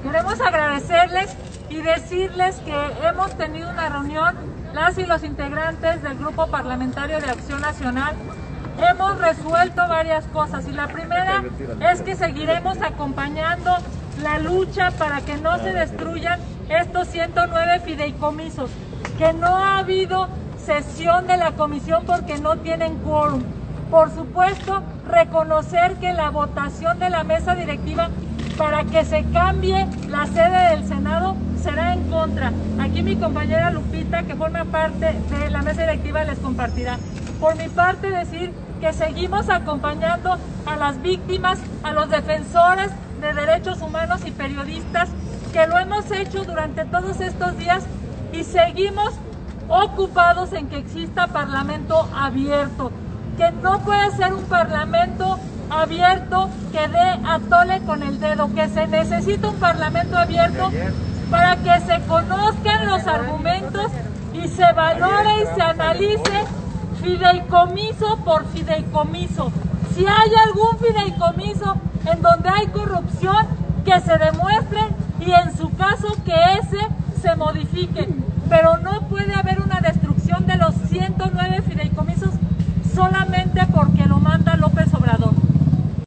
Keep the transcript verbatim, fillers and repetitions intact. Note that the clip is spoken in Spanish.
Queremos agradecerles y decirles que hemos tenido una reunión, las y los integrantes del Grupo Parlamentario de Acción Nacional. Hemos resuelto varias cosas y la primera es que seguiremos acompañando la lucha para que no se destruyan estos ciento nueve fideicomisos, que no ha habido sesión de la comisión porque no tienen quórum. Por supuesto, reconocer que la votación de la mesa directiva para que se cambie la sede del Senado será en contra. Aquí mi compañera Lupita, que forma parte de la mesa directiva, les compartirá. Por mi parte, decir que seguimos acompañando a las víctimas, a los defensores de derechos humanos y periodistas, que lo hemos hecho durante todos estos días y seguimos ocupados en que exista parlamento abierto, que no puede ser un parlamento abierto que dé a tole con el dedo, que se necesita un parlamento abierto para que se conozcan los argumentos y se valore y se analice fideicomiso por fideicomiso. Si hay algún fideicomiso en donde hay corrupción, que se demuestre y en su caso que ese se modifique. Pero no puede haber una destrucción de los ciento nueve fideicomisos solamente